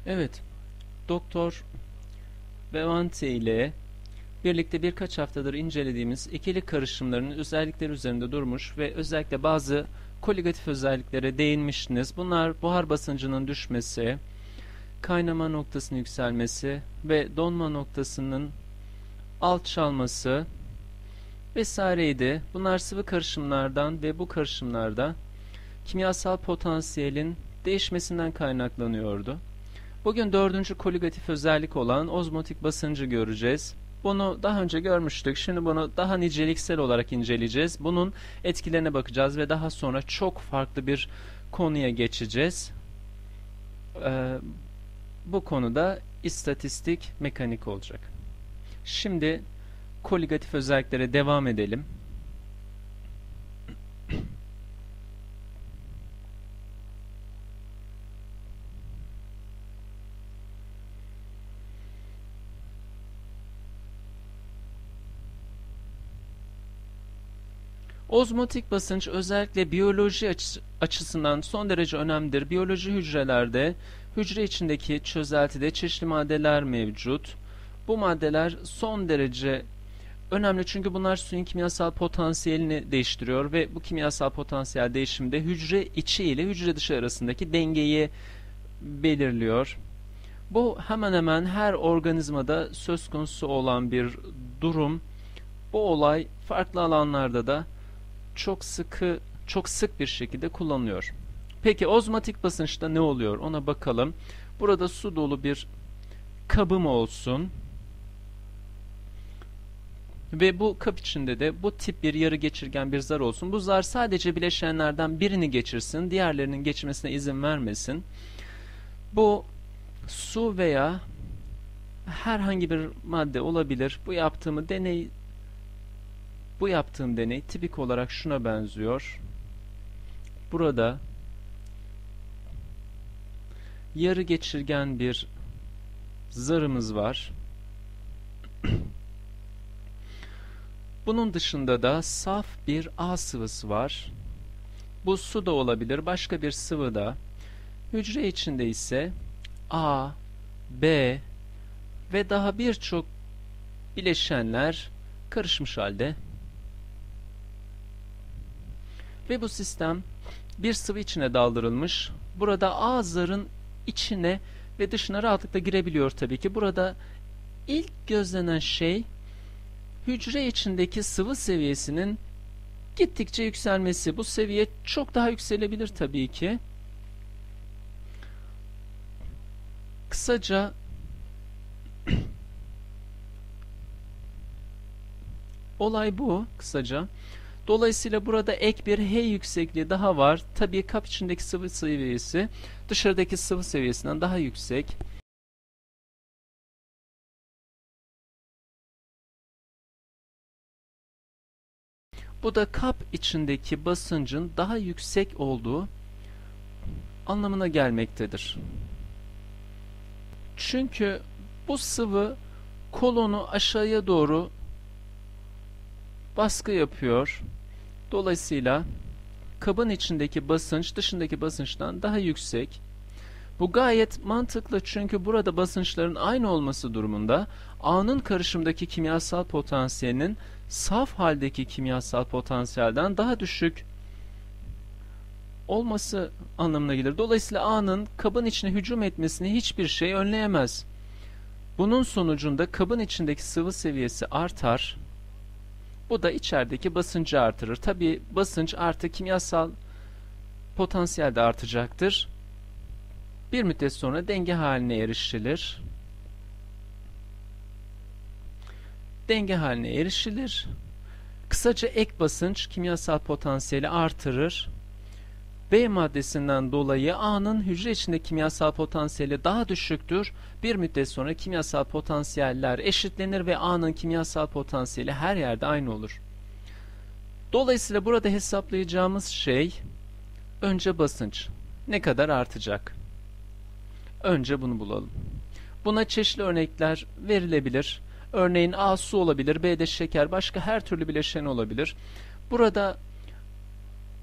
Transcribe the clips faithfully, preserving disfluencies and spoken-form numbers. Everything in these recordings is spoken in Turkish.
Evet, Doktor Bevante ile birlikte birkaç haftadır incelediğimiz ikili karışımların özellikleri üzerinde durmuş ve özellikle bazı koligatif özelliklere değinmiştiniz. Bunlar buhar basıncının düşmesi, kaynama noktasının yükselmesi ve donma noktasının alçalması vesaireydi. Bunlar sıvı karışımlardan ve bu karışımlarda kimyasal potansiyelin değişmesinden kaynaklanıyordu. Bugün dördüncü koligatif özellik olan ozmotik basıncı göreceğiz. Bunu daha önce görmüştük. Şimdi bunu daha niceliksel olarak inceleyeceğiz. Bunun etkilerine bakacağız ve daha sonra çok farklı bir konuya geçeceğiz. Ee, bu konuda istatistik mekanik olacak. Şimdi koligatif özelliklere devam edelim. Ozmotik basınç özellikle biyoloji açı, açısından son derece önemlidir. Biyoloji hücrelerde hücre içindeki çözeltide çeşitli maddeler mevcut. Bu maddeler son derece önemli çünkü bunlar suyun kimyasal potansiyelini değiştiriyor ve bu kimyasal potansiyel değişimde hücre içi ile hücre dışı arasındaki dengeyi belirliyor. Bu hemen hemen her organizmada söz konusu olan bir durum. Bu olay farklı alanlarda da çok sıkı, çok sık bir şekilde kullanılıyor. Peki ozmotik basınçta ne oluyor? Ona bakalım. Burada su dolu bir kabım olsun. Ve bu kap içinde de bu tip bir yarı geçirgen bir zar olsun. Bu zar sadece bileşenlerden birini geçirsin. Diğerlerinin geçmesine izin vermesin. Bu su veya herhangi bir madde olabilir. Bu yaptığımı deney Bu yaptığım deney tipik olarak şuna benziyor. Burada yarı geçirgen bir zarımız var. Bunun dışında da saf bir A sıvısı var. Bu su da olabilir, başka bir sıvı da. Hücre içinde ise A, B ve daha birçok bileşenler karışmış halde. Ve bu sistem bir sıvı içine daldırılmış. Burada A zarın içine ve dışına rahatlıkla girebiliyor tabii ki. Burada ilk gözlenen şey hücre içindeki sıvı seviyesinin gittikçe yükselmesi. Bu seviye çok daha yükselebilir tabii ki. Kısaca olay bu kısaca. Dolayısıyla burada ek bir H yüksekliği daha var. Tabii kap içindeki sıvı seviyesi dışarıdaki sıvı seviyesinden daha yüksek. Bu da kap içindeki basıncın daha yüksek olduğu anlamına gelmektedir. Çünkü bu sıvı kolonu aşağıya doğru baskı yapıyor. Dolayısıyla kabın içindeki basınç dışındaki basınçtan daha yüksek. Bu gayet mantıklı çünkü burada basınçların aynı olması durumunda A'nın karışımdaki kimyasal potansiyelinin saf haldeki kimyasal potansiyelden daha düşük olması anlamına gelir. Dolayısıyla A'nın kabın içine hücum etmesini hiçbir şey önleyemez. Bunun sonucunda kabın içindeki sıvı seviyesi artar. Bu da içerideki basıncı artırır. Tabi basınç artı kimyasal potansiyel de artacaktır. Bir müddet sonra denge haline erişilir. Denge haline erişilir. Kısaca ek basınç kimyasal potansiyeli artırır. B maddesinden dolayı A'nın hücre içinde kimyasal potansiyeli daha düşüktür. Bir müddet sonra kimyasal potansiyeller eşitlenir ve A'nın kimyasal potansiyeli her yerde aynı olur. Dolayısıyla burada hesaplayacağımız şey önce basınç. Ne kadar artacak? Önce bunu bulalım. Buna çeşitli örnekler verilebilir. Örneğin A su olabilir, B de şeker, başka her türlü bileşen olabilir. Burada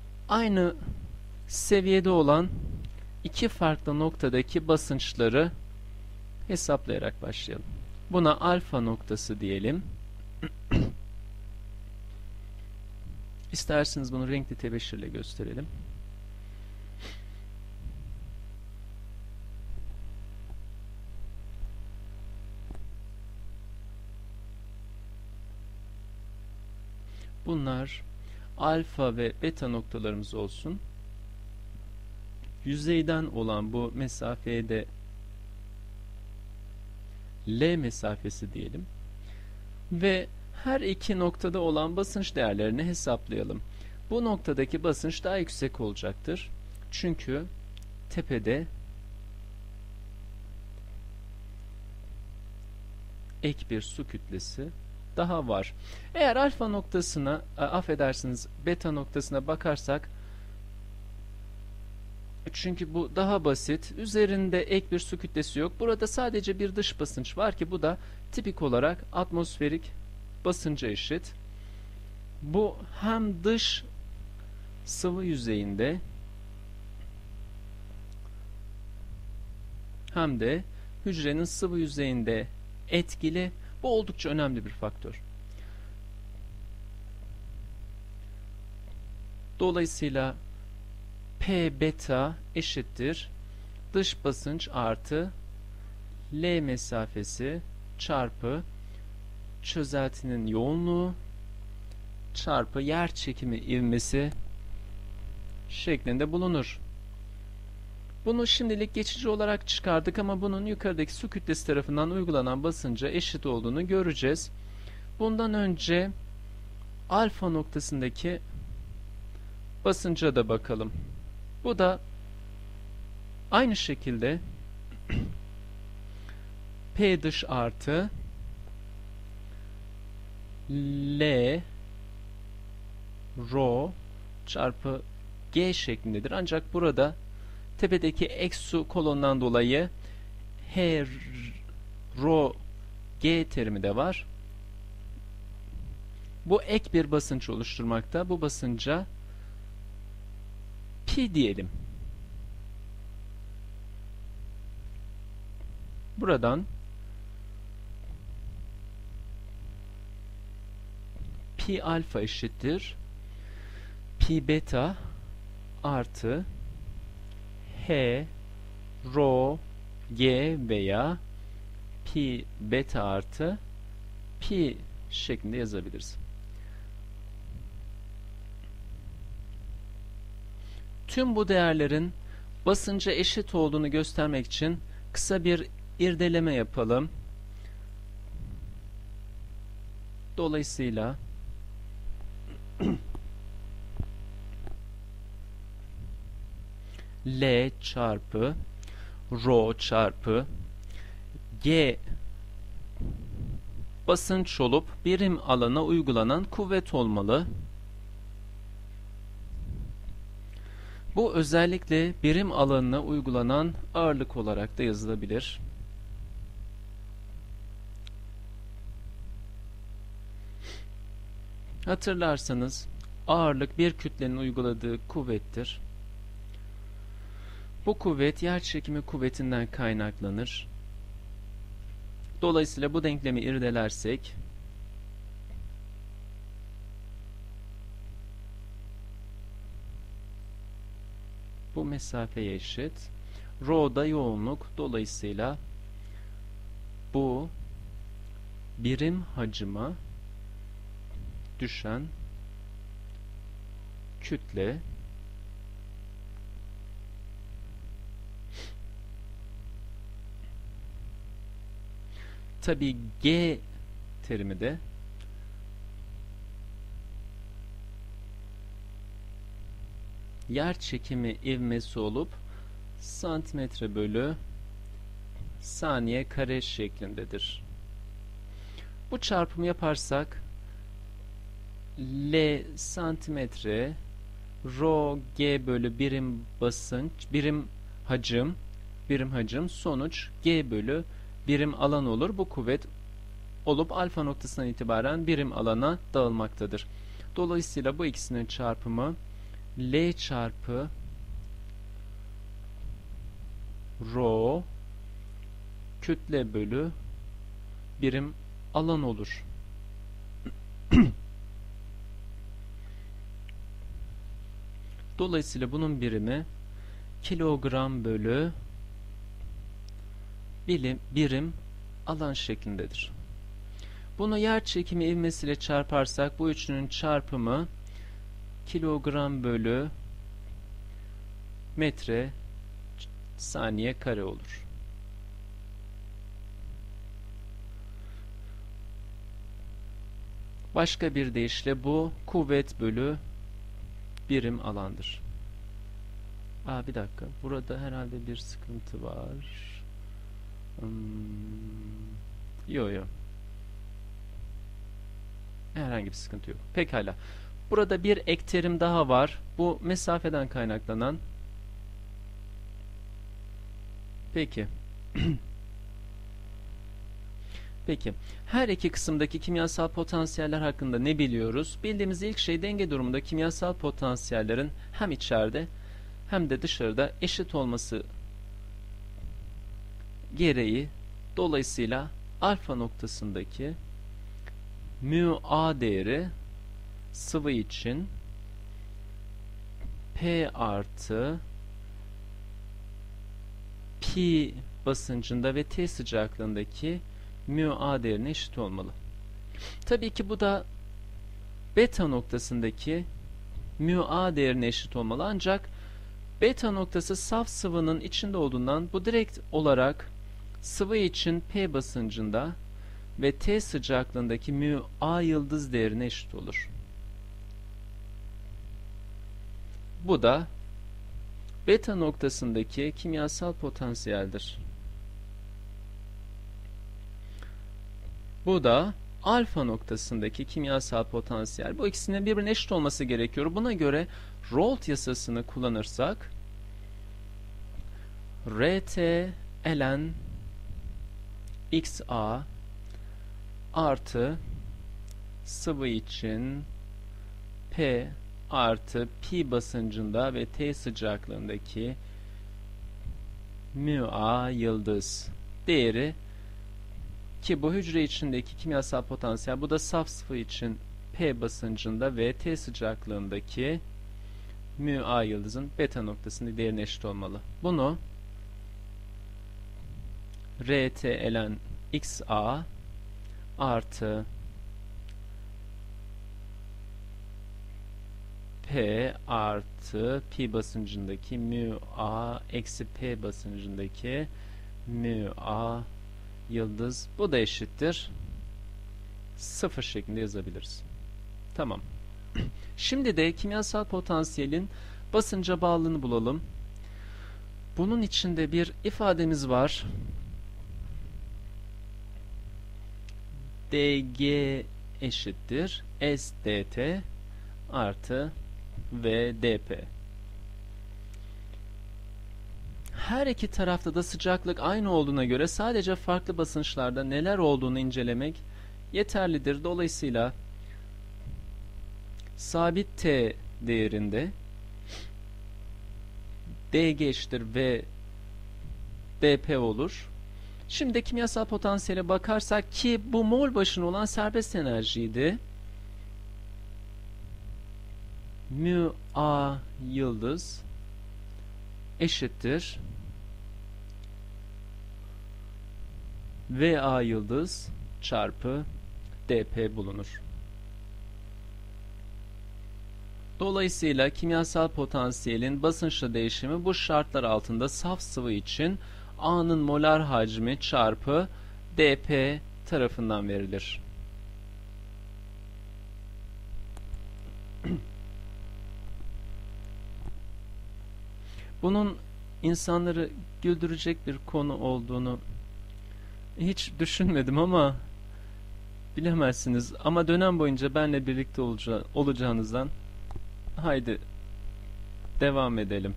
aynı seviyede olan iki farklı noktadaki basınçları hesaplayarak başlayalım. Buna alfa noktası diyelim. İsterseniz bunu renkli tebeşirle gösterelim. Bunlar alfa ve beta noktalarımız olsun. Yüzeyden olan bu mesafeye de L mesafesi diyelim. Ve her iki noktada olan basınç değerlerini hesaplayalım. Bu noktadaki basınç daha yüksek olacaktır. Çünkü tepede ek bir su kütlesi daha var. Eğer alfa noktasına, affedersiniz beta noktasına bakarsak, çünkü bu daha basit. Üzerinde ek bir su kütlesi yok. Burada sadece bir dış basınç var ki bu da tipik olarak atmosferik basınca eşit. Bu hem dış sıvı yüzeyinde hem de hücrenin sıvı yüzeyinde etkili. Bu oldukça önemli bir faktör. Dolayısıyla P beta eşittir dış basınç artı L mesafesi çarpı çözeltinin yoğunluğu çarpı yer çekimi ivmesi şeklinde bulunur. Bunu şimdilik geçici olarak çıkardık ama bunun yukarıdaki su kütlesi tarafından uygulanan basınca eşit olduğunu göreceğiz. Bundan önce alfa noktasındaki basınca da bakalım. Bu da aynı şekilde P dış artı L rho çarpı G şeklindedir. Ancak burada tepedeki ek su kolonundan dolayı H rho G terimi de var. Bu ek bir basınç oluşturmakta. Bu basınca P diyelim. Buradan P alfa eşittir P beta artı H rho G veya P beta artı P şeklinde yazabiliriz. Tüm bu değerlerin basınca eşit olduğunu göstermek için kısa bir irdeleme yapalım. Dolayısıyla L çarpı rho çarpı G basınç olup birim alana uygulanan kuvvet olmalı. Bu özellikle birim alanına uygulanan ağırlık olarak da yazılabilir. Hatırlarsanız ağırlık bir kütlenin uyguladığı kuvvettir. Bu kuvvet yerçekimi kuvvetinden kaynaklanır. Dolayısıyla bu denklemi irdelersek bu mesafeye eşit. Rho da yoğunluk. Dolayısıyla bu birim hacime düşen kütle tabi G terimi de yer çekimi ivmesi olup santimetre bölü saniye kare şeklindedir. Bu çarpımı yaparsak L santimetre rho G bölü birim basınç birim hacim birim hacim sonuç G bölü birim alan olur. Bu kuvvet olup alfa noktasından itibaren birim alana dağılmaktadır. Dolayısıyla bu ikisinin çarpımı L çarpı rho kütle bölü birim alan olur. Dolayısıyla bunun birimi kilogram bölü birim, birim alan şeklindedir. Bunu yer çekimi ivmesiyle çarparsak bu üçünün çarpımı kilogram bölü metre saniye kare olur. Başka bir deyişle bu kuvvet bölü birim alandır. Aa, bir dakika. Burada herhalde bir sıkıntı var. Hmm. Yo yo. Herhangi bir sıkıntı yok. Pekala. Burada bir ek terim daha var. Bu mesafeden kaynaklanan. Peki. Peki. Her iki kısımdaki kimyasal potansiyeller hakkında ne biliyoruz? Bildiğimiz ilk şey denge durumunda kimyasal potansiyellerin hem içeride hem de dışarıda eşit olması gereği, dolayısıyla alfa noktasındaki mu a değeri sıvı için P artı pi basıncında ve T sıcaklığındaki mu a değerine eşit olmalı. Tabii ki bu da beta noktasındaki mu a değerine eşit olmalı, ancak beta noktası saf sıvının içinde olduğundan bu direkt olarak sıvı için P basıncında ve T sıcaklığındaki mu a yıldız değerine eşit olur. Bu da beta noktasındaki kimyasal potansiyeldir. Bu da alfa noktasındaki kimyasal potansiyel. Bu ikisinin birbirine eşit olması gerekiyor. Buna göre Raoult yasasını kullanırsak Rt ln xa artı sıvı için P artı pi basıncında ve T sıcaklığındaki mu a yıldız değeri, ki bu hücre içindeki kimyasal potansiyel, bu da saf sıvı için P basıncında ve T sıcaklığındaki mu a yıldızın beta noktasında değerine eşit olmalı. Bunu Rt ln xa artı P artı pi basıncındaki mu a eksi P basıncındaki mu a yıldız, bu da eşittir sıfır şeklinde yazabiliriz. Tamam. Şimdi de kimyasal potansiyelin basınca bağlılığını bulalım. Bunun içinde bir ifademiz var. dg eşittir S dt artı V dp. Her iki tarafta da sıcaklık aynı olduğuna göre sadece farklı basınçlarda neler olduğunu incelemek yeterlidir. Dolayısıyla sabit T değerinde dg eşittir V dp olur. Şimdi kimyasal potansiyele bakarsak, ki bu mol başına olan serbest enerjiydi. Mu a yıldız eşittir V a yıldız çarpı dp bulunur. Dolayısıyla kimyasal potansiyelin basınçla değişimi bu şartlar altında saf sıvı için A'nın molar hacmi çarpı dp tarafından verilir. Bunun insanları güldürecek bir konu olduğunu hiç düşünmedim ama bilemezsiniz. Ama dönem boyunca benle birlikte olaca olacağınızdan haydi devam edelim.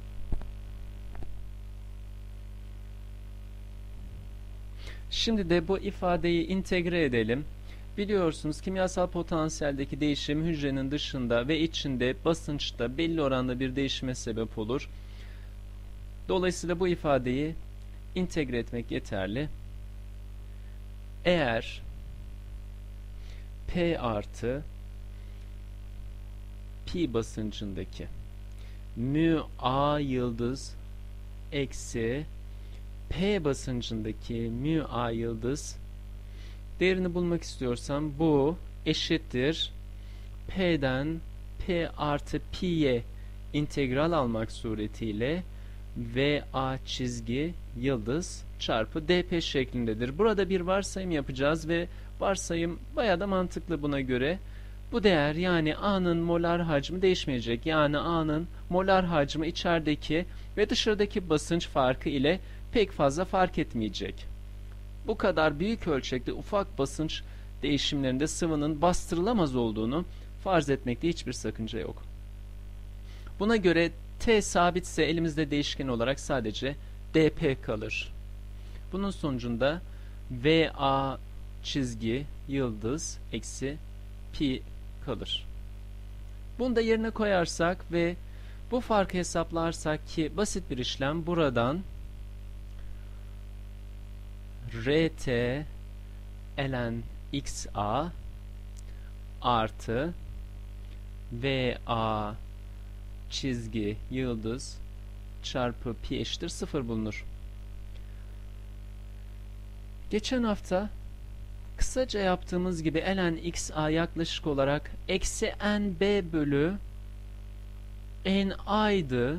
Şimdi de bu ifadeyi integre edelim. Biliyorsunuz kimyasal potansiyeldeki değişim hücrenin dışında ve içinde basınçta belli oranda bir değişime sebep olur. Dolayısıyla bu ifadeyi integre etmek yeterli. Eğer P artı pi basıncındaki mü A yıldız eksi P basıncındaki mü A yıldız değerini bulmak istiyorsam bu eşittir P'den P artı pi'ye integral almak suretiyle V A çizgi yıldız çarpı dp şeklindedir. Burada bir varsayım yapacağız ve varsayım bayağı da mantıklı buna göre. Bu değer, yani A'nın molar hacmi değişmeyecek. Yani A'nın molar hacmi içerideki ve dışarıdaki basınç farkı ile pek fazla fark etmeyecek. Bu kadar büyük ölçekte ufak basınç değişimlerinde sıvının bastırılamaz olduğunu farz etmekte hiçbir sakınca yok. Buna göre T sabitse elimizde değişken olarak sadece dp kalır. Bunun sonucunda V A çizgi yıldız eksi pi kalır. Bunu da yerine koyarsak ve bu farkı hesaplarsak ki basit bir işlem, buradan Rt ln xa artı V A çizgi yıldız çarpı pi eşittir sıfır bulunur. Geçen hafta kısaca yaptığımız gibi ln xa yaklaşık olarak eksi nb bölü na'ydı.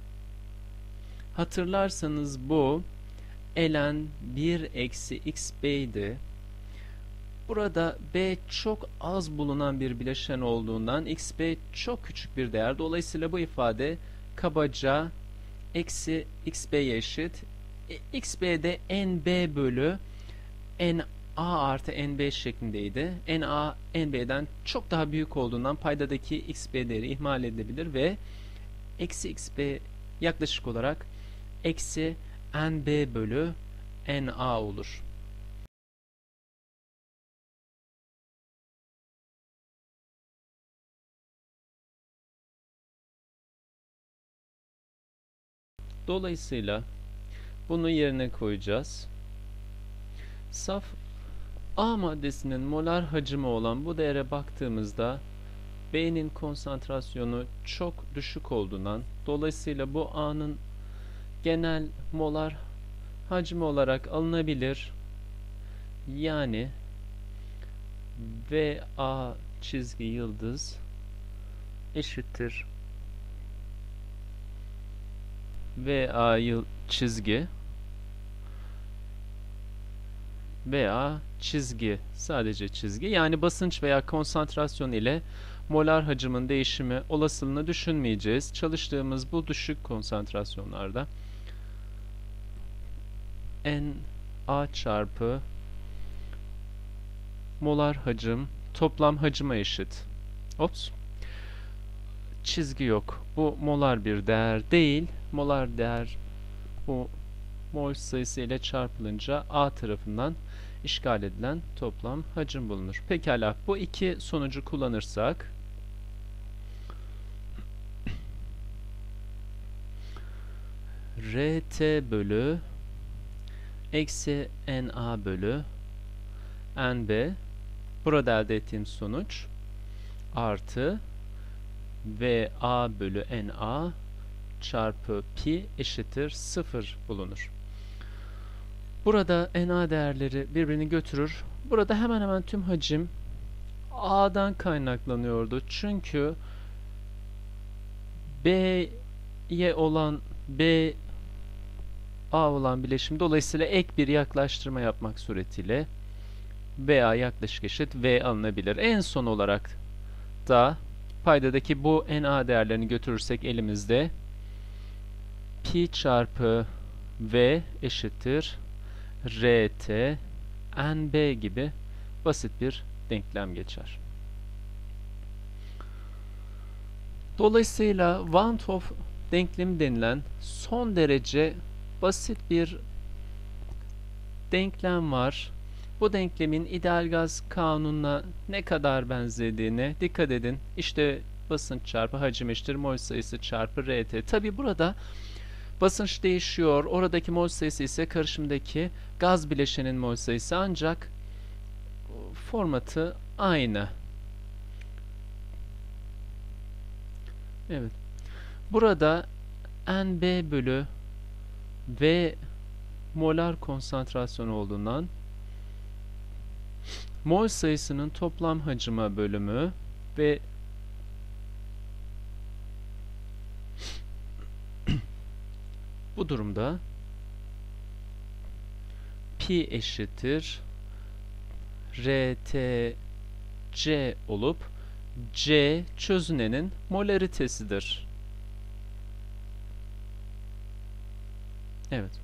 Hatırlarsanız bu ln bir eksi xb'ydi. Burada b çok az bulunan bir bileşen olduğundan xb çok küçük bir değer. Dolayısıyla bu ifade kabaca eksi xb'ye eşit. E, xb de nb bölü na artı nb şeklindeydi. Na nb'den çok daha büyük olduğundan paydadaki xb değeri ihmal edilebilir ve eksi xb yaklaşık olarak eksi nb bölü na olur. Dolayısıyla bunu yerine koyacağız. Saf A maddesinin molar hacmi olan bu değere baktığımızda B'nin konsantrasyonu çok düşük olduğundan, dolayısıyla bu A'nın genel molar hacmi olarak alınabilir. Yani V A çizgi yıldız eşittir V A yıl çizgi veya çizgi, sadece çizgi, yani basınç veya konsantrasyon ile molar hacmin değişimi olasılığını düşünmeyeceğiz. Çalıştığımız bu düşük konsantrasyonlarda Na çarpı molar hacim toplam hacime eşit. Ops. Çizgi yok. Bu molar bir değer değil. Molar değer bu mol sayısı ile çarpılınca A tarafından işgal edilen toplam hacim bulunur. Pekala, bu iki sonucu kullanırsak Rt bölü eksi Na bölü Nb, burada elde ettiğim sonuç artı Va bölü Na çarpı pi eşittir sıfır bulunur. Burada Na değerleri birbirini götürür. Burada hemen hemen tüm hacim A'dan kaynaklanıyordu. Çünkü B'ye olan B A olan bileşim, dolayısıyla ek bir yaklaştırma yapmak suretiyle Va yaklaşık eşit V alınabilir. En son olarak da paydadaki bu Na değerlerini götürürsek elimizde pi çarpı V eşittir Rt Nb gibi basit bir denklem geçer. Dolayısıyla Van Hoff denklemi denilen son derece basit bir denklem var. Bu denklemin ideal gaz kanununa ne kadar benzediğine dikkat edin. İşte basınç çarpı hacim eşittir mol sayısı çarpı Rt. Tabi burada basınç değişiyor. Oradaki mol sayısı ise karışımdaki gaz bileşenin mol sayısı, ancak formatı aynı. Evet. Burada N B bölü V molar konsantrasyonu olduğundan mol sayısının toplam hacime bölümü ve bu durumda pi eşittir R T C olup C çözünenin molaritesidir. Evet.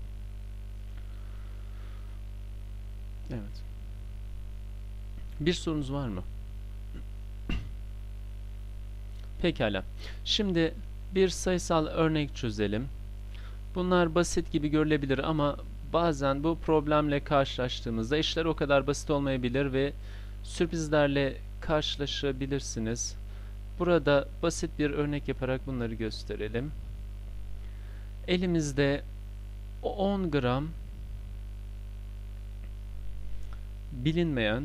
Evet. Bir sorunuz var mı? Pekala. Şimdi bir sayısal örnek çözelim. Bunlar basit gibi görülebilir ama bazen bu problemle karşılaştığımızda işler o kadar basit olmayabilir ve sürprizlerle karşılaşabilirsiniz. Burada basit bir örnek yaparak bunları gösterelim. Elimizde on gram bilinmeyen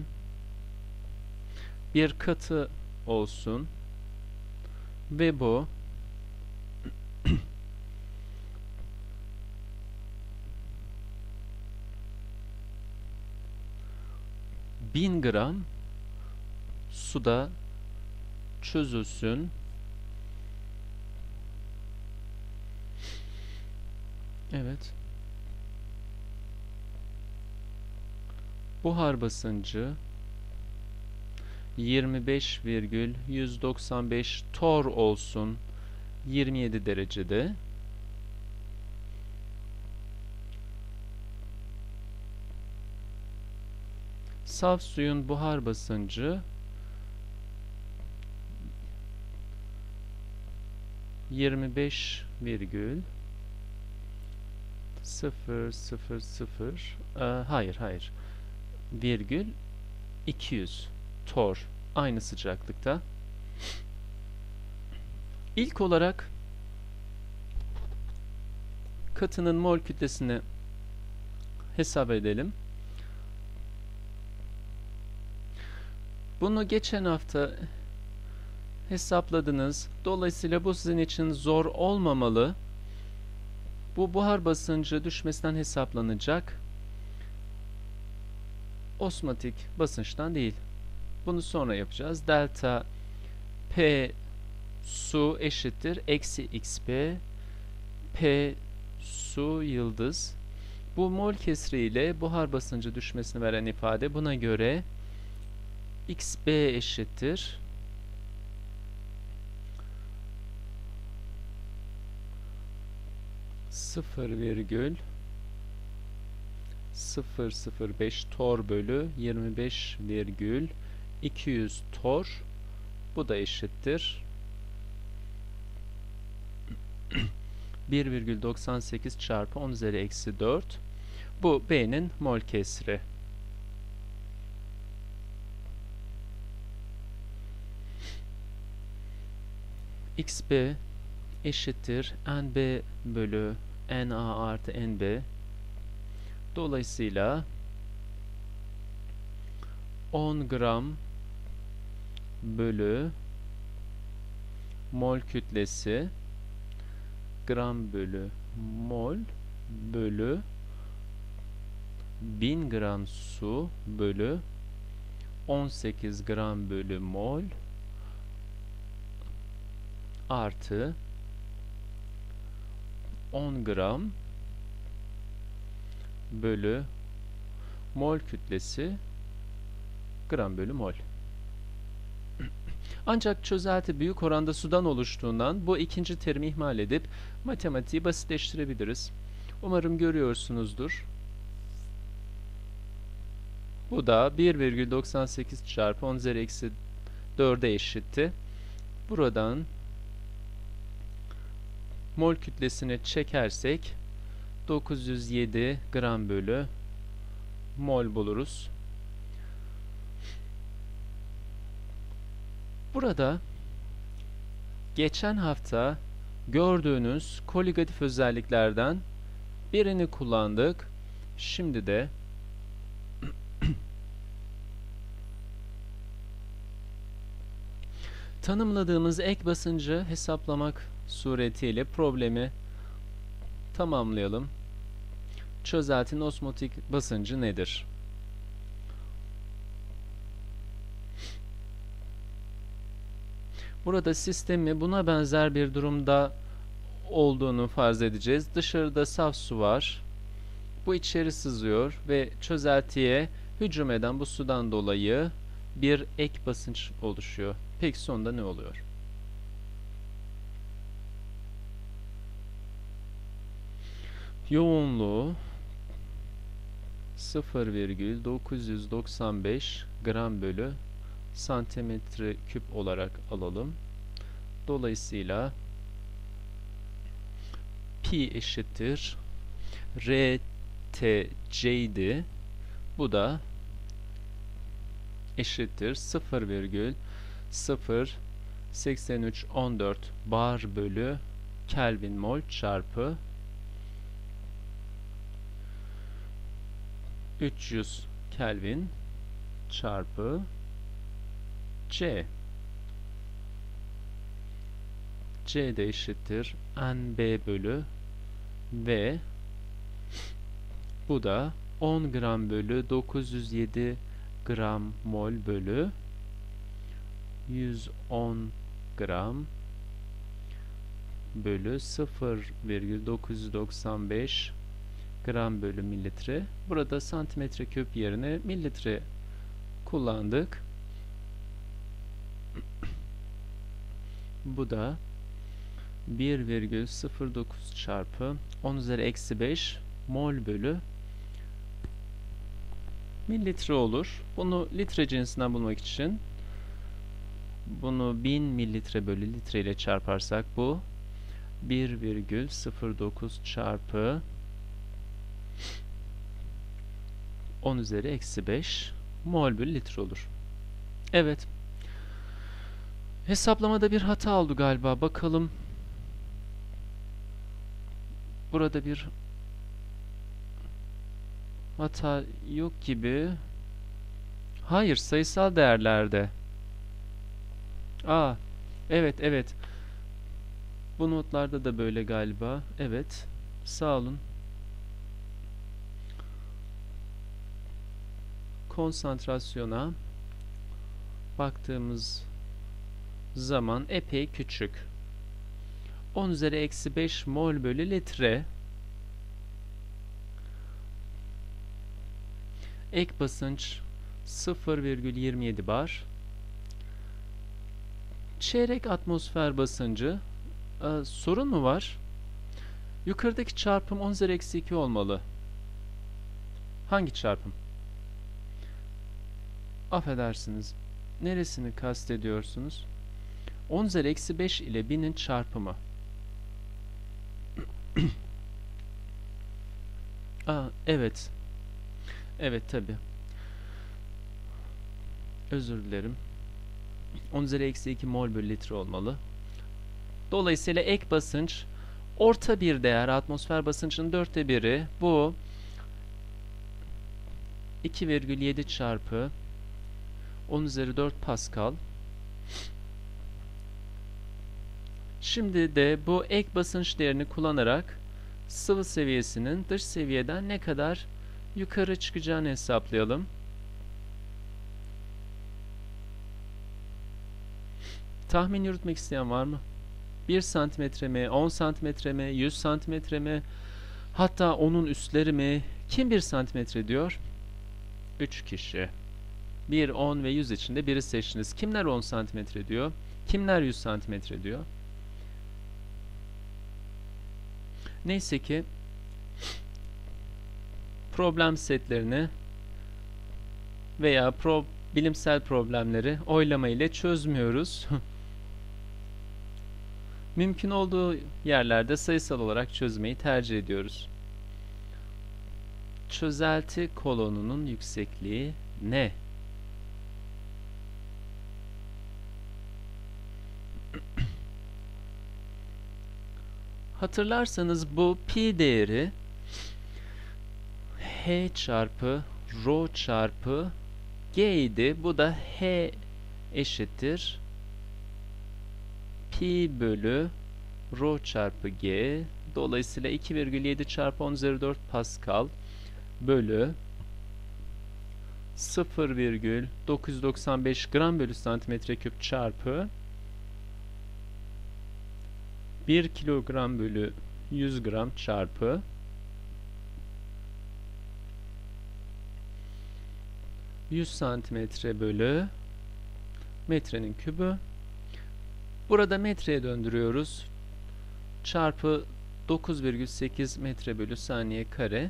bir katı olsun ve bu bin gram suda çözülsün. Evet. Buhar basıncı yirmi beş virgül yüz doksan beş torr olsun yirmi yedi derecede. Saf suyun buhar basıncı yirmi beş virgül sıfır sıfır sıfır e, hayır hayır virgül iki yüz torr aynı sıcaklıkta. İlk olarak katının mol kütlesini hesap edelim. Bunu geçen hafta hesapladınız. Dolayısıyla bu sizin için zor olmamalı. Bu buhar basıncı düşmesinden hesaplanacak. Osmotik basınçtan değil. Bunu sonra yapacağız. Delta P su eşittir eksi xp P su yıldız. Bu mol kesri ile buhar basıncı düşmesini veren ifade. Buna göre xb eşittir sıfır virgül sıfır sıfır beş torr bölü yirmi beş virgül iki yüz torr. Bu da eşittir bir virgül doksan sekiz çarpı on üzeri eksi dört. Bu B'nin mol kesri. xb eşittir nb bölü na artı nb. Dolayısıyla on gram bölü mol kütlesi gram bölü mol bölü bin gram su bölü on sekiz gram bölü mol artı on gram bölü mol kütlesi gram bölü mol. Ancak çözelti büyük oranda sudan oluştuğundan bu ikinci terimi ihmal edip matematiği basitleştirebiliriz. Umarım görüyorsunuzdur. Bu da bir virgül doksan sekiz çarpı on üzeri eksi dörde eşitti. Buradan mol kütlesini çekersek dokuz yüz yedi gram bölü mol buluruz. Burada geçen hafta gördüğünüz koligatif özelliklerden birini kullandık. Şimdi de Tanımladığımız ek basıncı hesaplamak suretiyle problemi tamamlayalım. Çözeltinin osmotik basıncı nedir? Burada sistemi buna benzer bir durumda olduğunu farz edeceğiz. Dışarıda saf su var. Bu içeri sızıyor ve çözeltiye hücum eden bu sudan dolayı bir ek basınç oluşuyor. Peki sonunda ne oluyor? Yoğunluğu sıfır virgül dokuz yüz doksan beş gram bölü santimetre küp olarak alalım. Dolayısıyla pi eşittir R T C'ydi. Bu da eşittir sıfır virgül sıfır seksen üç on dört bar bölü Kelvin mol çarpı üç yüz Kelvin çarpı C. C de eşittir N B bölü V. Bu da on gram bölü dokuz yüz yedi gram mol bölü yüz on gram bölü sıfır virgül dokuz yüz doksan beş gram bölü mililitre. Burada santimetre küp yerine mililitre kullandık. Bu da bir virgül sıfır dokuz çarpı on üzeri eksi beş mol bölü mililitre olur. Bunu litre cinsinden bulmak için bunu bin mililitre bölü litre ile çarparsak bu bir virgül sıfır dokuz çarpı on üzeri eksi beş mol bölü litre olur. Evet. Hesaplamada bir hata oldu galiba. Bakalım. Burada bir hata yok gibi. Hayır, sayısal değerlerde. Aa, evet, evet. Bu notlarda da böyle galiba. Evet. Sağ olun. Konsantrasyona baktığımız zaman epey küçük. on üzeri eksi beş mol bölü litre. Ek basınç sıfır virgül yirmi yedi bar. Çeyrek atmosfer basıncı. Ee, sorun mu var? Yukarıdaki çarpım on üzeri eksi iki olmalı. Hangi çarpım? Affedersiniz. Neresini kastediyorsunuz? on üzeri eksi beş ile binin çarpımı. Aa, evet. Evet tabi. Özür dilerim. on üzeri eksi iki mol bölü litre olmalı. Dolayısıyla ek basınç orta bir değer, atmosfer basıncının dörtte biri. Bu iki virgül yedi çarpı on üzeri dört Pascal. Şimdi de bu ek basınç değerini kullanarak sıvı seviyesinin dış seviyeden ne kadar yukarı çıkacağını hesaplayalım. Tahmin yürütmek isteyen var mı? bir santimetre mi, on santimetre mi, yüz santimetre mi, hatta onun üstleri mi? Kim bir santimetre diyor? üç kişi. bir, on ve yüz içinde biri seçtiniz. Kimler on santimetre diyor? Kimler yüz santimetre diyor? Neyse ki problem setlerini veya pro, bilimsel problemleri oylama ile çözmüyoruz. Mümkün olduğu yerlerde sayısal olarak çözmeyi tercih ediyoruz. Çözelti kolonunun yüksekliği ne? Hatırlarsanız bu pi değeri h çarpı rho çarpı g idi. Bu da h eşittir pi bölü rho çarpı g, dolayısıyla iki virgül yedi çarpı on üzeri dört Pascal bölü sıfır virgül dokuz yüz doksan beş gram bölü santimetre küp çarpı bir kilogram bölü yüz gram çarpı yüz santimetre bölü metrenin kübü. Burada metreye döndürüyoruz. Çarpı dokuz virgül sekiz metre bölü saniye kare.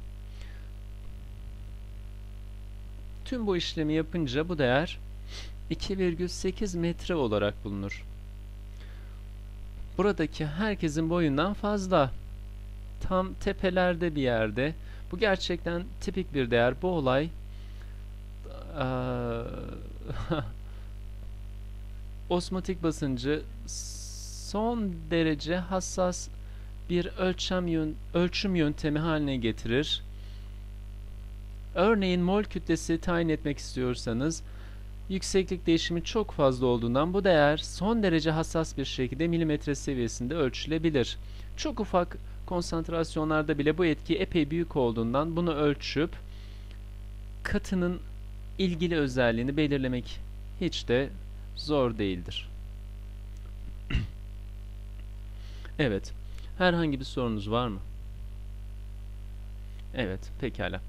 Tüm bu işlemi yapınca bu değer iki virgül sekiz metre olarak bulunur. Buradaki herkesin boyundan fazla. Tam tepelerde bir yerde. Bu gerçekten tipik bir değer. Bu olay osmotik basıncı son derece hassas bir ölçüm, yön ölçüm yöntemi haline getirir. Örneğin mol kütlesi tayin etmek istiyorsanız yükseklik değişimi çok fazla olduğundan bu değer son derece hassas bir şekilde milimetre seviyesinde ölçülebilir. Çok ufak konsantrasyonlarda bile bu etki epey büyük olduğundan bunu ölçüp katının ilgili özelliğini belirlemek hiç de zor değildir. Evet. Herhangi bir sorunuz var mı? Evet, pekala.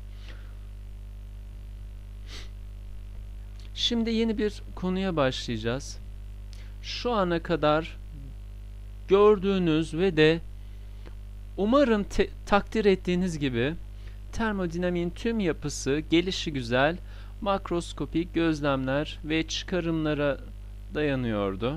Şimdi yeni bir konuya başlayacağız. Şu ana kadar gördüğünüz ve de umarım takdir ettiğiniz gibi termodinamiğin tüm yapısı gelişi güzel makroskopik gözlemler ve çıkarımlara dayanıyordu.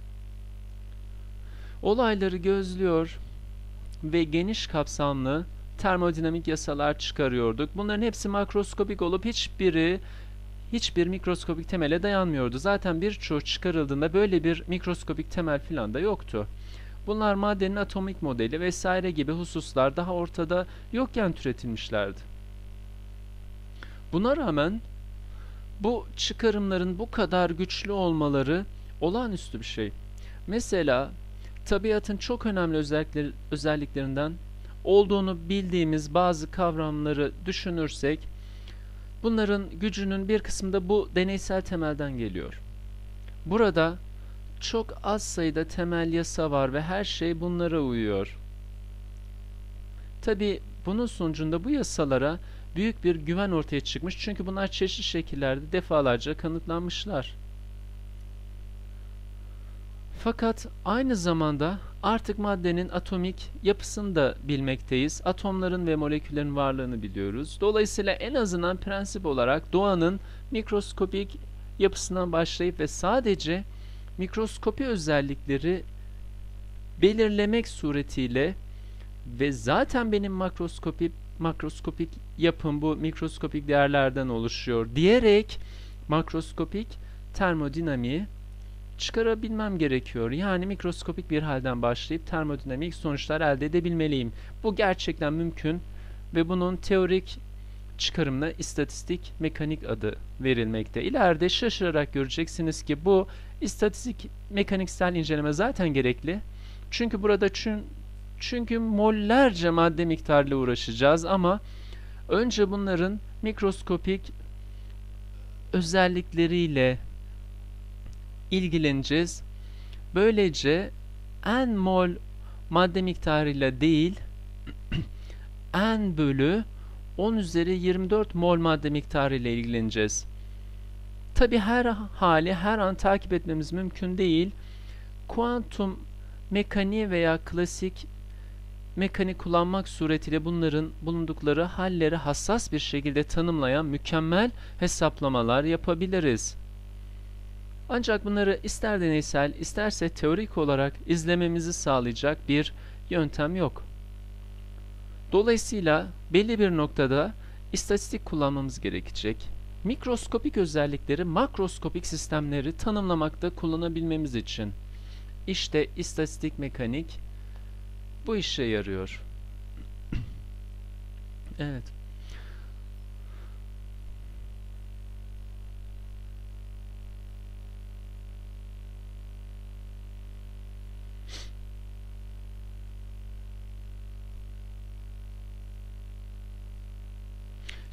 Olayları gözlüyor ve geniş kapsamlı termodinamik yasalar çıkarıyorduk. Bunların hepsi makroskopik olup hiçbiri hiçbir mikroskopik temele dayanmıyordu. Zaten birçoğu çıkarıldığında böyle bir mikroskopik temel filan da yoktu. Bunlar maddenin atomik modeli vesaire gibi hususlar daha ortada yokken türetilmişlerdi. Buna rağmen bu çıkarımların bu kadar güçlü olmaları olağanüstü bir şey. Mesela tabiatın çok önemli özellikler, özelliklerinden olduğunu bildiğimiz bazı kavramları düşünürsek bunların gücünün bir kısmı da bu deneysel temelden geliyor. Burada çok az sayıda temel yasa var ve her şey bunlara uyuyor. Tabi bunun sonucunda bu yasalara büyük bir güven ortaya çıkmış çünkü bunlar çeşitli şekillerde defalarca kanıtlanmışlar. Fakat aynı zamanda artık maddenin atomik yapısını da bilmekteyiz. Atomların ve moleküllerin varlığını biliyoruz. Dolayısıyla en azından prensip olarak doğanın mikroskopik yapısından başlayıp ve sadece mikroskopi özellikleri belirlemek suretiyle ve zaten benim makroskopik makroskopik yapım bu mikroskopik değerlerden oluşuyor diyerek makroskopik termodinamiği çıkarabilmem gerekiyor. Yani mikroskopik bir halden başlayıp termodinamik sonuçlar elde edebilmeliyim. Bu gerçekten mümkün ve bunun teorik çıkarımına istatistik mekanik adı verilmekte. İleride şaşırarak göreceksiniz ki bu istatistik mekaniksel inceleme zaten gerekli. Çünkü burada çün, çünkü mollerce madde miktarıyla uğraşacağız ama önce bunların mikroskopik özellikleriyle ilgileneceğiz. Böylece n mol madde miktarıyla değil n bölü on üzeri yirmi dört mol madde miktarıyla ilgileneceğiz. Tabi her hali her an takip etmemiz mümkün değil. Kuantum mekaniği veya klasik mekanik kullanmak suretiyle bunların bulundukları halleri hassas bir şekilde tanımlayan mükemmel hesaplamalar yapabiliriz. Ancak bunları ister deneysel isterse teorik olarak izlememizi sağlayacak bir yöntem yok. Dolayısıyla belli bir noktada istatistik kullanmamız gerekecek. Mikroskopik özellikleri makroskopik sistemleri tanımlamakta kullanabilmemiz için. İşte istatistik mekanik bu işe yarıyor. Evet.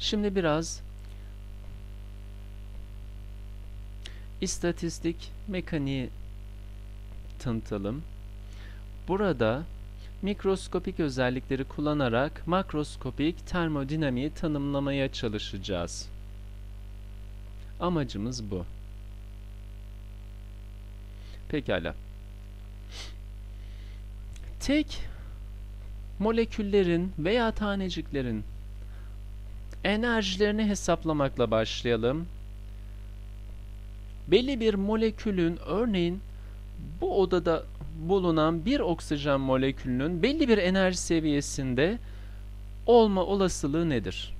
Şimdi biraz istatistik mekaniği tanıtalım. Burada mikroskopik özellikleri kullanarak makroskopik termodinamiği tanımlamaya çalışacağız. Amacımız bu. Pekala. Tek moleküllerin veya taneciklerin enerjilerini hesaplamakla başlayalım. Belli bir molekülün, örneğin bu odada bulunan bir oksijen molekülünün belli bir enerji seviyesinde olma olasılığı nedir?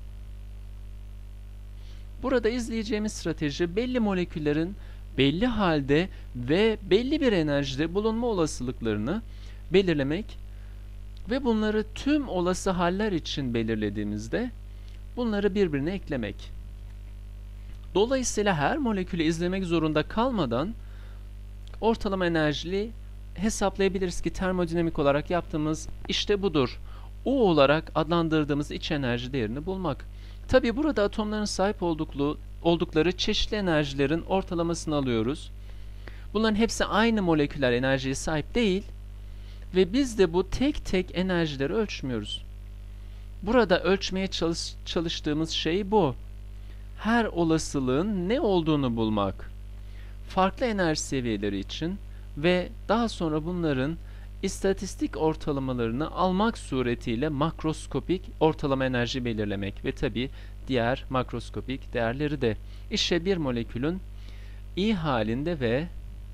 Burada izleyeceğimiz strateji belli moleküllerin belli halde ve belli bir enerjide bulunma olasılıklarını belirlemek ve bunları tüm olası haller için belirlediğimizde bunları birbirine eklemek. Dolayısıyla her molekülü izlemek zorunda kalmadan ortalama enerjili hesaplayabiliriz ki termodinamik olarak yaptığımız işte budur. U olarak adlandırdığımız iç enerji değerini bulmak. Tabi burada atomların sahip olduklu, oldukları çeşitli enerjilerin ortalamasını alıyoruz. Bunların hepsi aynı moleküler enerjiye sahip değil ve biz de bu tek tek enerjileri ölçmüyoruz. Burada ölçmeye çalış, çalıştığımız şey bu. Her olasılığın ne olduğunu bulmak. Farklı enerji seviyeleri için ve daha sonra bunların istatistik ortalamalarını almak suretiyle makroskopik ortalama enerji belirlemek ve tabi diğer makroskopik değerleri de. İşte bir molekülün I halinde ve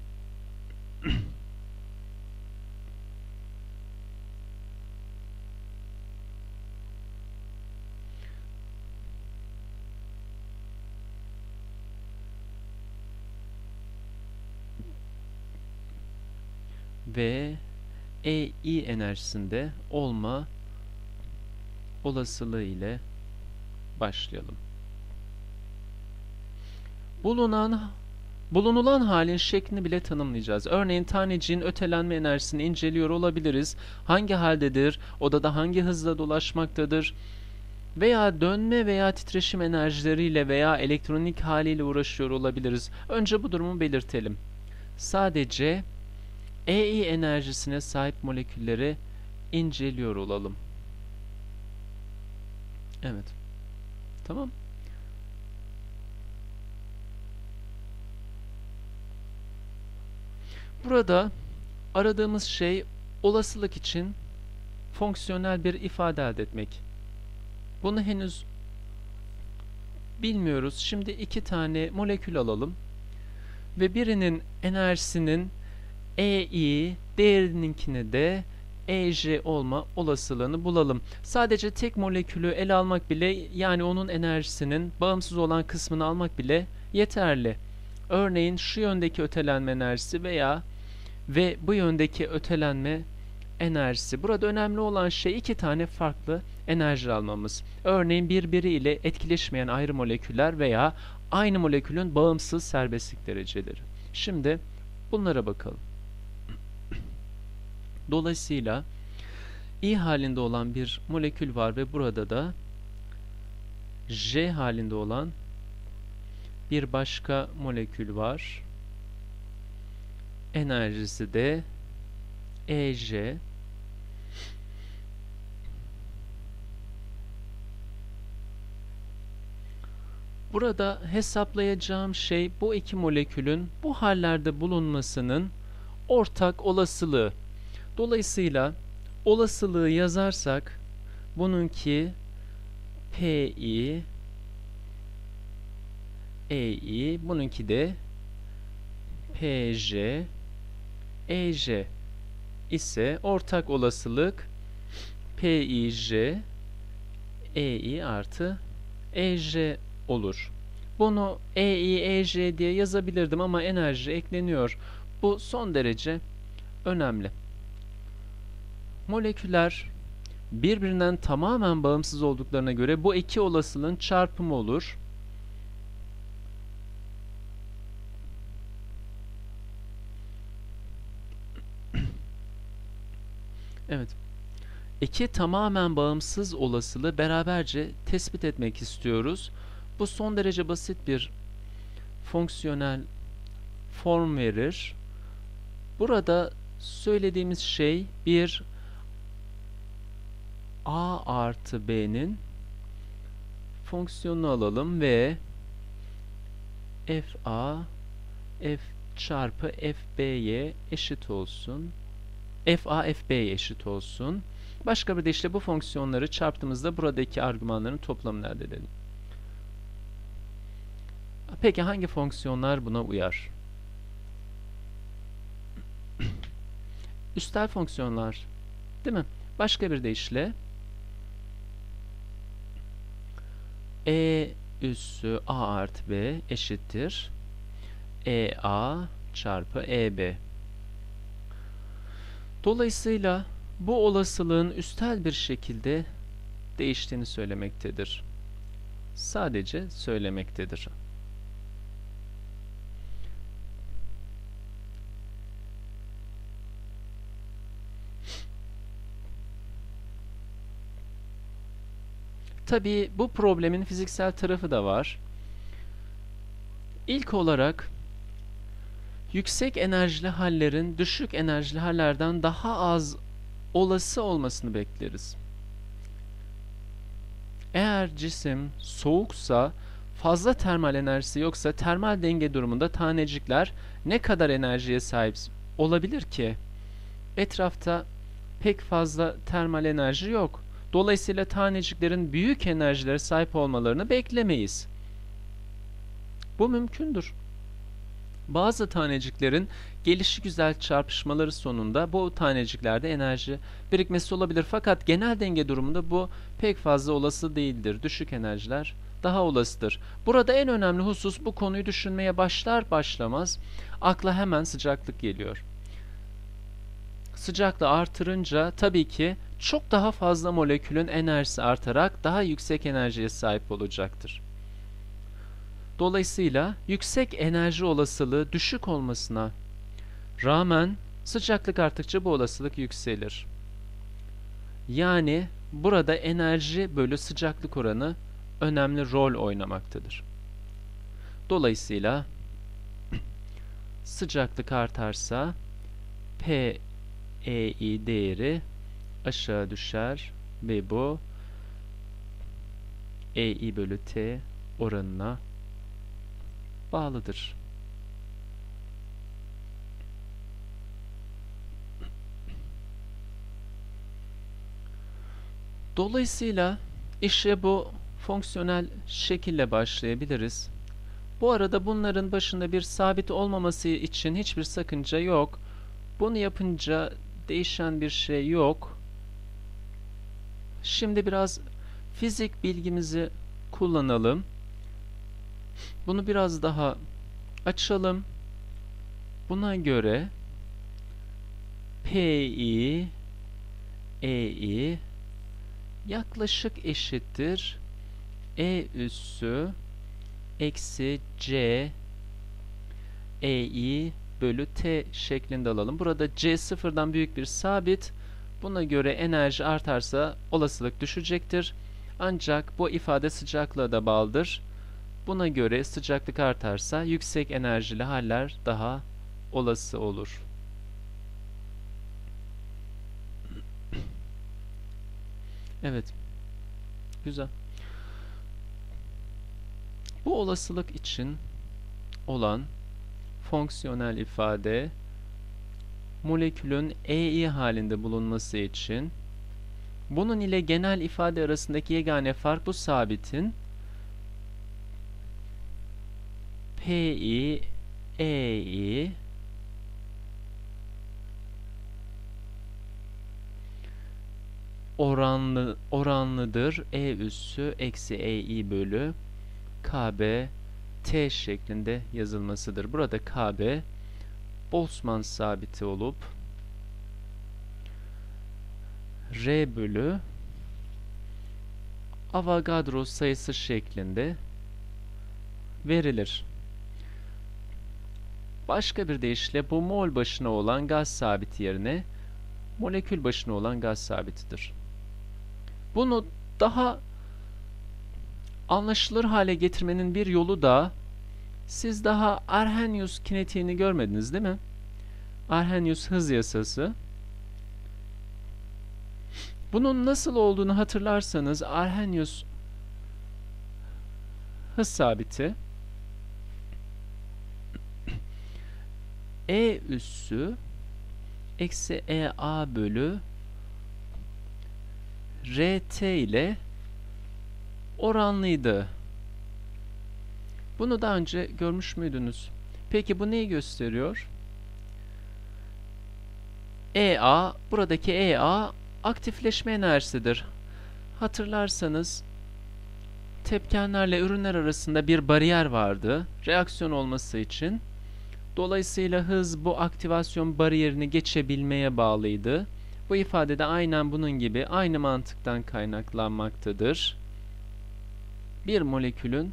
ve E I enerjisinde olma olasılığı ile başlayalım. Bulunan bulunulan halin şeklini bile tanımlayacağız. Örneğin taneciğin ötelenme enerjisini inceliyor olabiliriz. Hangi haldedir? Odada hangi hızla dolaşmaktadır? Veya dönme veya titreşim enerjileriyle veya elektronik haliyle uğraşıyor olabiliriz. Önce bu durumu belirtelim. Sadece E I enerjisine sahip molekülleri inceliyor olalım. Evet. Tamam. Burada aradığımız şey olasılık için fonksiyonel bir ifade elde etmek. Bunu henüz bilmiyoruz. Şimdi iki tane molekül alalım ve birinin enerjisinin E I, diğerininkine de E J olma olasılığını bulalım. Sadece tek molekülü ele almak bile, yani onun enerjisinin bağımsız olan kısmını almak bile yeterli. Örneğin şu yöndeki ötelenme enerjisi veya ve bu yöndeki ötelenme enerjisi. Burada önemli olan şey iki tane farklı enerji almamız. Örneğin birbiriyle etkileşmeyen ayrı moleküller veya aynı molekülün bağımsız serbestlik dereceleri. Şimdi bunlara bakalım. Dolayısıyla I halinde olan bir molekül var ve burada da J halinde olan bir başka molekül var. Enerjisi de E J. Burada hesaplayacağım şey bu iki molekülün bu hallerde bulunmasının ortak olasılığı. Dolayısıyla olasılığı yazarsak bununki Pi Ei, bununki de Pj Ej ise ortak olasılık Pij Ei artı Ej olur. Bunu Ei Ej diye yazabilirdim ama enerji ekleniyor. Bu son derece önemli. Moleküller birbirinden tamamen bağımsız olduklarına göre bu iki olasılığın çarpımı olur. Evet. İki tamamen bağımsız olasılığı beraberce tespit etmek istiyoruz. Bu son derece basit bir fonksiyonel form verir. Burada söylediğimiz şey bir a artı b'nin fonksiyonunu alalım ve f a f çarpı f b'ye eşit olsun. f a f b'ye eşit olsun. Başka bir deyişle bu fonksiyonları çarptığımızda buradaki argümanların toplamını elde edelim. Peki hangi fonksiyonlar buna uyar? Üstel fonksiyonlar, değil mi? Başka bir deyişle e üssü a artı b eşittir e a çarpı e b. Dolayısıyla bu olasılığın üstel bir şekilde değiştiğini söylemektedir. Sadece söylemektedir. Tabii bu problemin fiziksel tarafı da var. İlk olarak yüksek enerjili hallerin düşük enerjili hallerden daha az olası olmasını bekleriz. Eğer cisim soğuksa, fazla termal enerjisi yoksa termal denge durumunda tanecikler ne kadar enerjiye sahip olabilir ki? Etrafta pek fazla termal enerji yok. Dolayısıyla taneciklerin büyük enerjilere sahip olmalarını beklemeyiz. Bu mümkündür. Bazı taneciklerin gelişigüzel çarpışmaları sonunda bu taneciklerde enerji birikmesi olabilir. Fakat genel denge durumunda bu pek fazla olası değildir. Düşük enerjiler daha olasıdır. Burada en önemli husus, bu konuyu düşünmeye başlar başlamaz akla hemen sıcaklık geliyor. Sıcaklığı artırınca tabii ki çok daha fazla molekülün enerjisi artarak daha yüksek enerjiye sahip olacaktır. Dolayısıyla yüksek enerji olasılığı düşük olmasına rağmen sıcaklık arttıkça bu olasılık yükselir. Yani burada enerji bölü sıcaklık oranı önemli rol oynamaktadır. Dolayısıyla sıcaklık artarsa P E I değeri aşağı düşer ve bu E I bölü T oranına bağlıdır. Dolayısıyla işe bu fonksiyonel şekille başlayabiliriz. Bu arada bunların başında bir sabit olmaması için hiçbir sakınca yok. Bunu yapınca değişen bir şey yok. Şimdi biraz fizik bilgimizi kullanalım. Bunu biraz daha açalım. Buna göre Pi Ei yaklaşık eşittir E üssü eksi C Ei bölü T şeklinde alalım. Burada C sıfırdan büyük bir sabit. Buna göre enerji artarsa olasılık düşecektir. Ancak bu ifade sıcaklığa da bağlıdır. Buna göre sıcaklık artarsa yüksek enerjili haller daha olası olur. Evet. Güzel. Bu olasılık için olan fonksiyonel ifade molekülün E I halinde bulunması için bunun ile genel ifade arasındaki yegane fark bu sabitin Pi Ei oranlı oranlıdır E üssü eksi Ei bölü K B T şeklinde yazılmasıdır. Burada K B Boltzmann sabiti olup R bölü Avogadro sayısı şeklinde verilir. Başka bir deyişle bu mol başına olan gaz sabiti yerine molekül başına olan gaz sabitidir. Bunu daha anlaşılır hale getirmenin bir yolu da, siz daha Arrhenius kinetiğini görmediniz değil mi? Arrhenius hız yasası. Bunun nasıl olduğunu hatırlarsanız, Arrhenius hız sabiti E üssü eksi E A bölü R T ile oranlıydı. Bunu daha önce görmüş müydünüz? Peki bu neyi gösteriyor? E A, buradaki E A aktifleşme enerjisidir. Hatırlarsanız tepkenlerle ürünler arasında bir bariyer vardı reaksiyon olması için. Dolayısıyla hız bu aktivasyon bariyerini geçebilmeye bağlıydı. Bu ifade de aynen bunun gibi aynı mantıktan kaynaklanmaktadır. Bir molekülün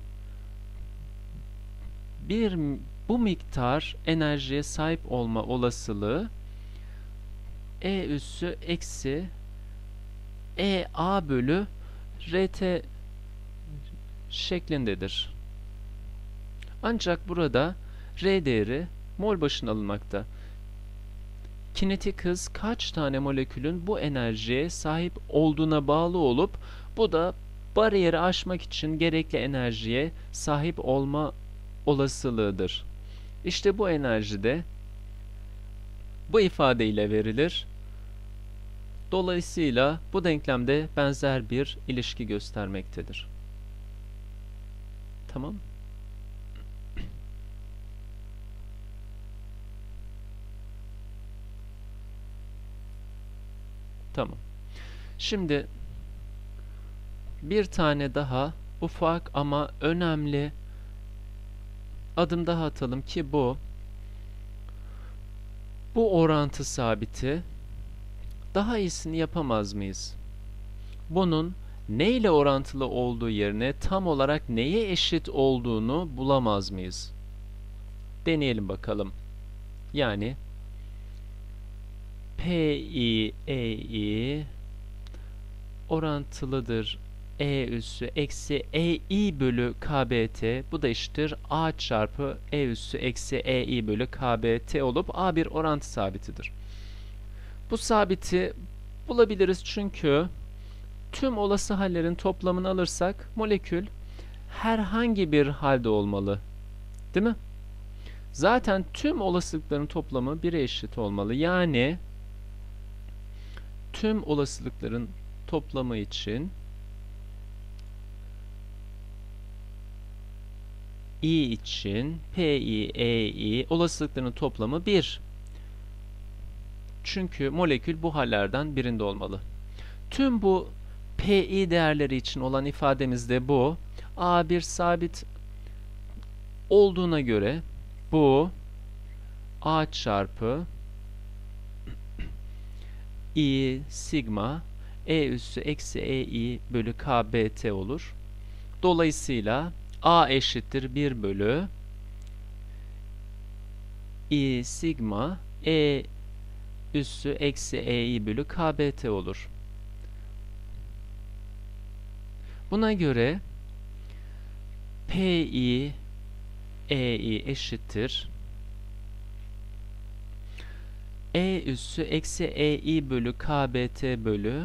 bir bu miktar enerjiye sahip olma olasılığı E üssü eksi E A bölü R T şeklindedir. Ancak burada R değeri mol başına alınmakta. Kinetik hız kaç tane molekülün bu enerjiye sahip olduğuna bağlı olup, bu da bariyeri aşmak için gerekli enerjiye sahip olma olasılığıdır. İşte bu enerji de bu ifadeyle verilir. Dolayısıyla bu denklemde benzer bir ilişki göstermektedir. Tamam. Tamam. Şimdi bir tane daha ufak ama önemli adım daha atalım ki bu bu orantı sabiti daha iyisini yapamaz mıyız? Bunun ne ile orantılı olduğu yerine tam olarak neye eşit olduğunu bulamaz mıyız? Deneyelim bakalım. Yani P I E I orantılıdır E üssü eksi E I bölü K B T. Bu da eşittir A çarpı E üssü eksi E I bölü K B T olup A bir orantı sabitidir. Bu sabiti bulabiliriz çünkü tüm olası hallerin toplamını alırsak molekül herhangi bir halde olmalı. Değil mi? Zaten tüm olasılıkların toplamı bire eşit olmalı. Yani tüm olasılıkların toplamı için I için P I E I olasılıklarının toplamı bir. Çünkü molekül bu hallerden birinde olmalı. Tüm bu P I değerleri için olan ifademiz de bu. A bir sabit olduğuna göre bu A çarpı I sigma E üssü eksi E I bölü K B T olur. Dolayısıyla A eşittir bir bölü I sigma E üssü eksi E I bölü K B T olur. Buna göre P I E I eşittir E üssü eksi E I bölü K B T bölü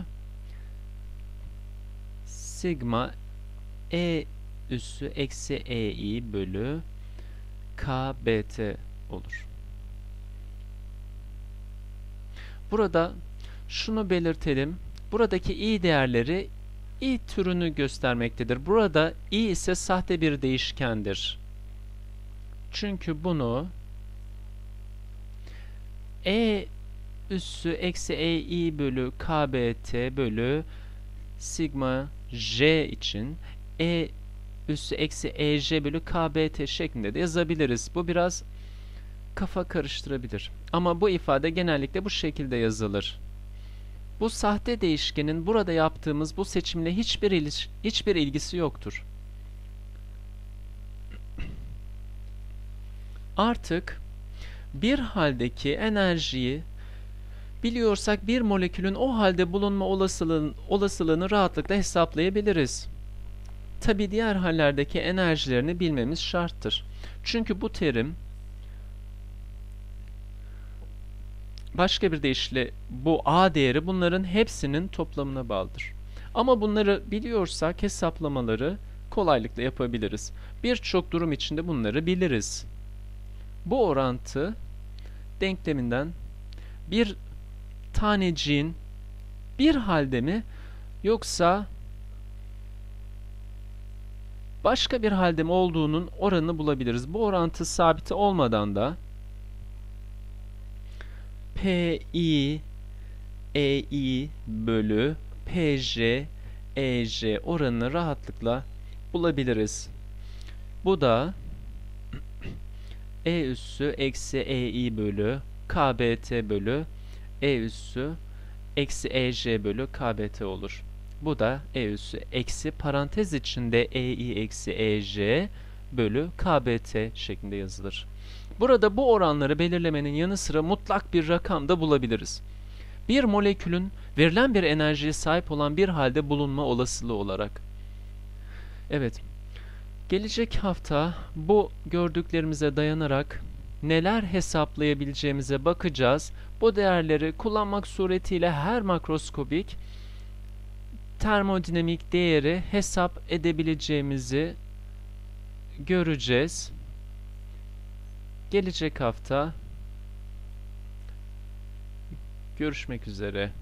sigma E üssü eksi E I bölü K B T olur. Burada şunu belirtelim. Buradaki I değerleri I türünü göstermektedir. Burada I ise sahte bir değişkendir. Çünkü bunu E üssü eksi E I bölü K B T bölü sigma J için E üssü eksi E J bölü K B T şeklinde de yazabiliriz. Bu biraz kafa karıştırabilir. Ama bu ifade genellikle bu şekilde yazılır. Bu sahte değişkenin burada yaptığımız bu seçimle hiçbir, iliş, hiçbir ilgisi yoktur. Artık bir haldeki enerjiyi biliyorsak bir molekülün o halde bulunma olasılığını, olasılığını rahatlıkla hesaplayabiliriz. Tabi diğer hallerdeki enerjilerini bilmemiz şarttır. Çünkü bu terim, başka bir deyişle bu A değeri bunların hepsinin toplamına bağlıdır. Ama bunları biliyorsak hesaplamaları kolaylıkla yapabiliriz. Birçok durum içinde bunları biliriz. Bu orantı denkleminden bir taneciğin bir halde mi yoksa başka bir halde mi olduğunun oranını bulabiliriz. Bu orantı sabiti olmadan da Pi Ei bölü Pj Ej oranını rahatlıkla bulabiliriz. Bu da E üssü eksi Ei bölü Kbt bölü E üssü eksi Ej bölü Kbt olur. Bu da E üssü eksi parantez içinde Ei eksi Ej bölü Kbt şeklinde yazılır. Burada bu oranları belirlemenin yanı sıra mutlak bir rakam da bulabiliriz. Bir molekülün verilen bir enerjiye sahip olan bir halde bulunma olasılığı olarak. Evet, gelecek hafta bu gördüklerimize dayanarak neler hesaplayabileceğimize bakacağız. Bu değerleri kullanmak suretiyle her makroskobik termodinamik değeri hesap edebileceğimizi göreceğiz. Gelecek hafta görüşmek üzere.